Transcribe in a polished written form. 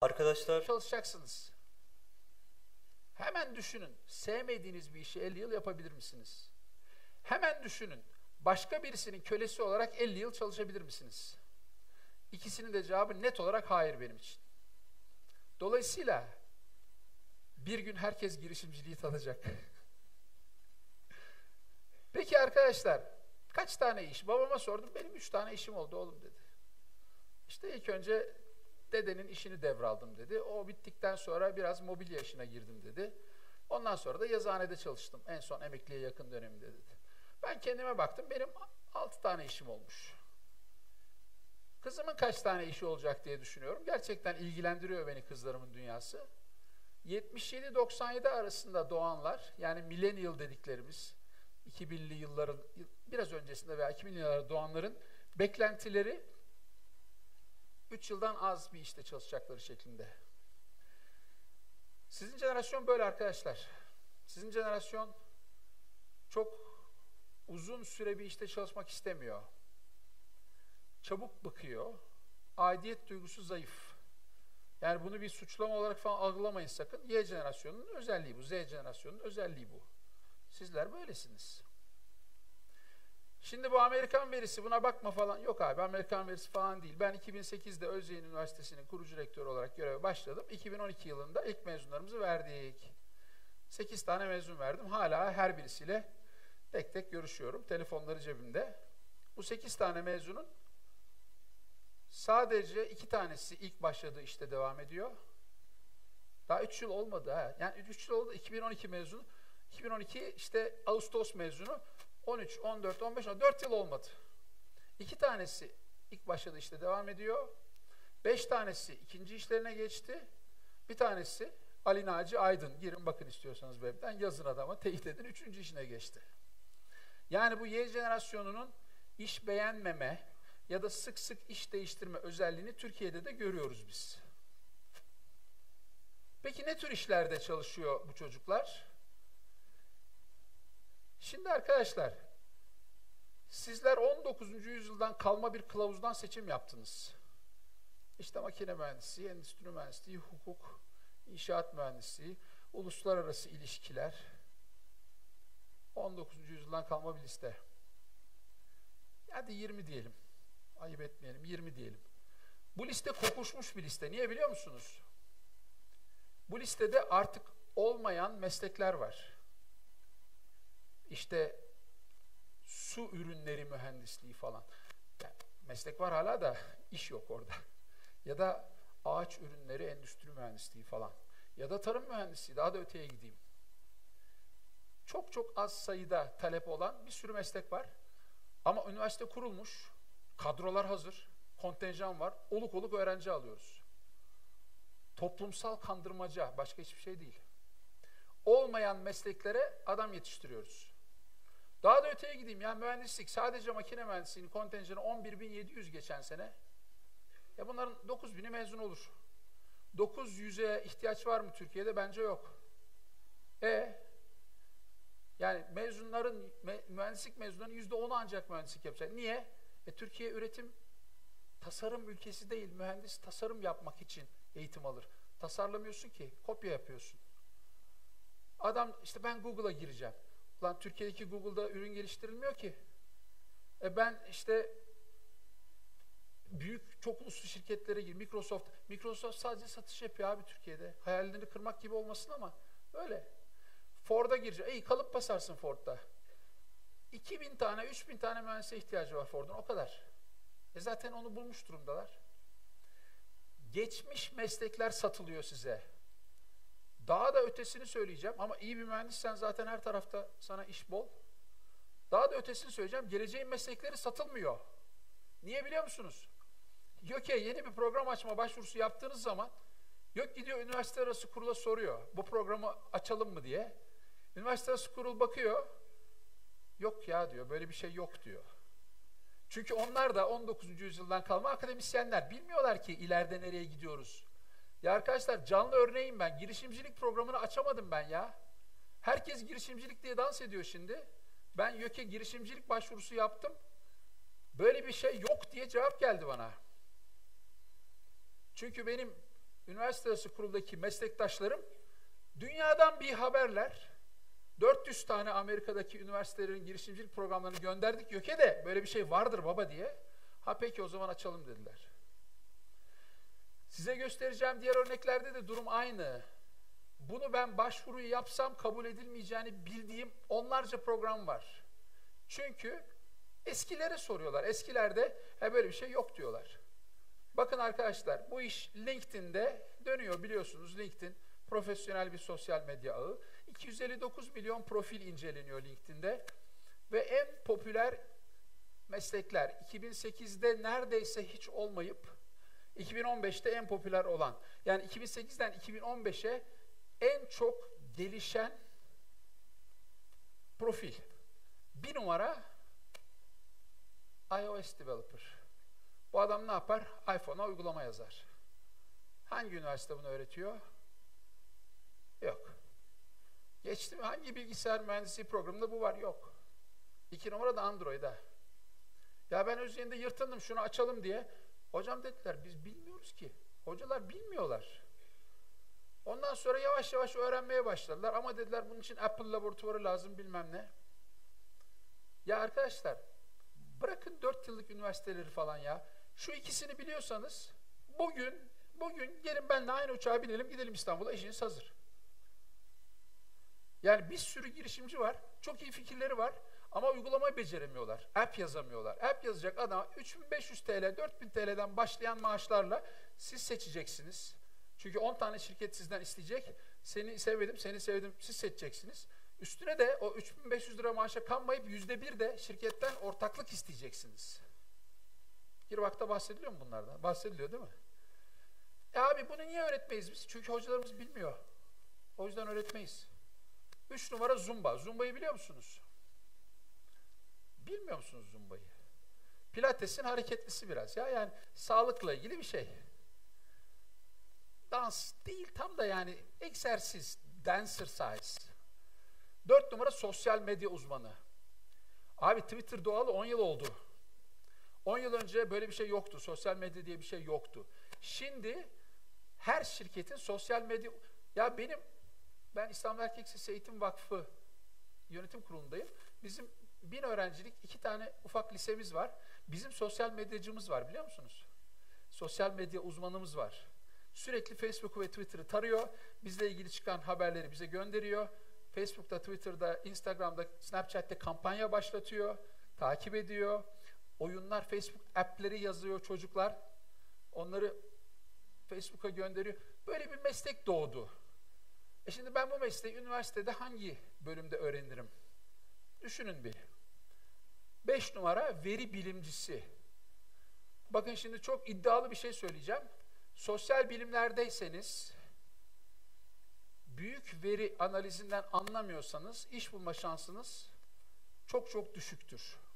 Arkadaşlar, Çalışacaksınız. Hemen düşünün. Sevmediğiniz bir işi 50 yıl yapabilir misiniz? Hemen düşünün. Başka birisinin kölesi olarak 50 yıl çalışabilir misiniz? İkisinin de cevabı net olarak hayır benim için. Dolayısıyla bir gün herkes girişimciliği tadacak. Peki arkadaşlar, kaç tane iş? Babama sordum, benim 3 tane işim oldu oğlum dedi. İşte ilk önce dedenin işini devraldım dedi. O bittikten sonra biraz mobilya işine girdim dedi. Ondan sonra da yazıhanede çalıştım. En son emekliye yakın döneminde dedi. Ben kendime baktım, benim 6 tane işim olmuş. Kızımın kaç tane işi olacak diye düşünüyorum. Gerçekten ilgilendiriyor beni kızlarımın dünyası. 77-97 arasında doğanlar, yani millennial dediklerimiz, 2000'li yılların biraz öncesinde veya 2000'li yıllarda doğanların beklentileri 3 yıldan az bir işte çalışacakları şeklinde. Sizin jenerasyon böyle arkadaşlar. Sizin jenerasyon çok uzun süre bir işte çalışmak istemiyor. Çabuk bıkıyor. Aidiyet duygusu zayıf. Yani bunu bir suçlama olarak falan algılamayın sakın. Y jenerasyonunun özelliği bu. Z jenerasyonunun özelliği bu. Sizler böylesiniz. Şimdi bu Amerikan verisi, buna bakma falan. Yok abi, Amerikan verisi falan değil. Ben 2008'de Özyeğin Üniversitesi'nin kurucu rektörü olarak göreve başladım. 2012 yılında ilk mezunlarımızı verdik. 8 tane mezun verdim. Hala her birisiyle tek tek görüşüyorum. Telefonları cebimde. Bu 8 tane mezunun sadece 2 tanesi ilk başladığı işte devam ediyor. Daha 3 yıl olmadı ha. Yani 3 yıl oldu. 2012 mezunu. 2012 işte Ağustos mezunu. 13, 14, 15, 4 yıl olmadı. 2 tanesi ilk başladığı işte devam ediyor. 5 tanesi ikinci işlerine geçti. Bir tanesi Ali Naci Aydın. Girin bakın istiyorsanız webden. Yazın adama, teyit edin. 3. işine geçti. Yani bu Y jenerasyonunun iş beğenmeme ya da sık sık iş değiştirme özelliğini Türkiye'de de görüyoruz biz. Peki ne tür işlerde çalışıyor bu çocuklar? Şimdi arkadaşlar, sizler 19. yüzyıldan kalma bir kılavuzdan seçim yaptınız. İşte makine mühendisliği, endüstri mühendisliği, hukuk, inşaat mühendisliği, uluslararası ilişkiler. 19. yüzyıldan kalma bir liste. Hadi 20 diyelim. Ayıp etmeyelim, 20 diyelim. Bu liste kokuşmuş bir liste. Niye biliyor musunuz? Bu listede artık olmayan meslekler var. İşte su ürünleri mühendisliği falan. Yani meslek var hala da iş yok orada. Ya da ağaç ürünleri endüstri mühendisliği falan. Ya da tarım mühendisliği, daha da öteye gideyim. Çok çok az sayıda talep olan bir sürü meslek var. Ama üniversite kurulmuş, kadrolar hazır, kontenjan var, oluk oluk öğrenci alıyoruz. Toplumsal kandırmaca, başka hiçbir şey değil. Olmayan mesleklere adam yetiştiriyoruz. Daha da öteye gideyim ya, mühendislik, sadece makine mühendisliğinin kontenjanı 11.700 geçen sene. Bunların 9.000'i mezun olur. 900'e ihtiyaç var mı Türkiye'de? Bence yok. Yani mühendislik mezunlarının %10'u ancak mühendislik yapacak. Niye? Türkiye üretim, tasarım ülkesi değil. Mühendis tasarım yapmak için eğitim alır. Tasarlamıyorsun ki, kopya yapıyorsun. Adam işte ben Google'a gireceğim. Ulan Türkiye'deki Google'da ürün geliştirilmiyor ki. Ben işte büyük çok uluslu şirketlere gir. Microsoft sadece satış yapıyor abi Türkiye'de. Hayallerini kırmak gibi olmasın ama öyle. Ford'a gireceğim. Kalıp basarsın Ford'da. 2000 tane, 3000 tane mühendise ihtiyacı var Ford'un, o kadar. Zaten onu bulmuş durumdalar. Geçmiş meslekler satılıyor size. Daha da ötesini söyleyeceğim ama iyi bir mühendissen zaten her tarafta sana iş bol. Daha da ötesini söyleyeceğim. Geleceğin meslekleri satılmıyor. Niye biliyor musunuz? YÖK'e yeni bir program açma başvurusu yaptığınız zaman YÖK gidiyor üniversite arası kurula soruyor. Bu programı açalım mı diye. Üniversite arası kurul bakıyor. Yok ya diyor, böyle bir şey yok diyor. Çünkü onlar da 19. yüzyıldan kalma akademisyenler. Bilmiyorlar ki ileride nereye gidiyoruz. Ya arkadaşlar, canlı örneğim ben. Girişimcilik programını açamadım ben ya. Herkes girişimcilik diye dans ediyor şimdi. Ben YÖK'e girişimcilik başvurusu yaptım. Böyle bir şey yok diye cevap geldi bana. Çünkü benim üniversite arası kuruldaki meslektaşlarım dünyadan bir haberler. 400 tane Amerika'daki üniversitelerin girişimcilik programlarını gönderdik YÖK'e de böyle bir şey vardır baba diye. Ha peki o zaman açalım dediler. Size göstereceğim diğer örneklerde de durum aynı. Bunu ben başvuruyu yapsam kabul edilmeyeceğini bildiğim onlarca program var. Çünkü eskilere soruyorlar. Eskilerde böyle bir şey yok diyorlar. Bakın arkadaşlar bu iş LinkedIn'de dönüyor biliyorsunuz. LinkedIn profesyonel bir sosyal medya ağı. 259 milyon profil inceleniyor LinkedIn'de. Ve en popüler meslekler 2008'de neredeyse hiç olmayıp 2015'te en popüler olan. Yani 2008'den 2015'e en çok gelişen profil. Bir numara iOS developer. Bu adam ne yapar? iPhone'a uygulama yazar. Hangi üniversite bunu öğretiyor? Yok. Geçti mi? Hangi bilgisayar mühendisliği programında bu var? Yok. 2 numara da Android'a. Ya ben Özyeğin'de yırtındım şunu açalım diye. Hocam dediler biz bilmiyoruz ki. Hocalar bilmiyorlar. Ondan sonra yavaş yavaş öğrenmeye başladılar. Ama dediler bunun için Apple laboratuvarı lazım bilmem ne. Ya arkadaşlar bırakın 4 yıllık üniversiteleri falan ya. Şu ikisini biliyorsanız bugün gelin benimle aynı uçağa binelim gidelim İstanbul'a işiniz hazır. Yani bir sürü girişimci var. Çok iyi fikirleri var. Ama uygulamayı beceremiyorlar. App yazamıyorlar. App yazacak adam 3500 TL, 4000 TL'den başlayan maaşlarla siz seçeceksiniz. Çünkü 10 tane şirket sizden isteyecek. Seni sevdim, siz seçeceksiniz. Üstüne de o 3500 lira maaşa kanmayıp %1 de şirketten ortaklık isteyeceksiniz. Girvak'ta bahsediliyor mu bunlardan? Bahsediliyor değil mi? Abi bunu niye öğretmeyiz biz? Çünkü hocalarımız bilmiyor. O yüzden öğretmeyiz. 3 numara Zumba. Zumba'yı biliyor musunuz? Bilmiyor musunuz Zumba'yı? Pilates'in hareketlisi biraz ya. Yani sağlıkla ilgili bir şey. Dans değil tam da yani egzersiz, dancercise. 4 numara sosyal medya uzmanı. Abi Twitter doğalı 10 yıl oldu. 10 yıl önce böyle bir şey yoktu. Sosyal medya diye bir şey yoktu. Şimdi her şirketin sosyal medya... Ya ben İstanbul Erkek Lisesi Eğitim Vakfı yönetim kurulundayım. Bizim 1000 öğrencilik 2 tane ufak lisemiz var. Bizim sosyal medyacımız var biliyor musunuz? Sosyal medya uzmanımız var. Sürekli Facebook'u ve Twitter'ı tarıyor. Bizle ilgili çıkan haberleri bize gönderiyor. Facebook'ta, Twitter'da, Instagram'da, Snapchat'te kampanya başlatıyor. Takip ediyor. Oyunlar, Facebook app'leri yazıyor çocuklar. Onları Facebook'a gönderiyor. Böyle bir meslek doğdu. Şimdi ben bu mesleği üniversitede hangi bölümde öğrenirim? Düşünün bir. 5 numara veri bilimcisi. Bakın şimdi çok iddialı bir şey söyleyeceğim. Sosyal bilimlerdeyseniz, büyük veri analizinden anlamıyorsanız iş bulma şansınız çok çok düşüktür.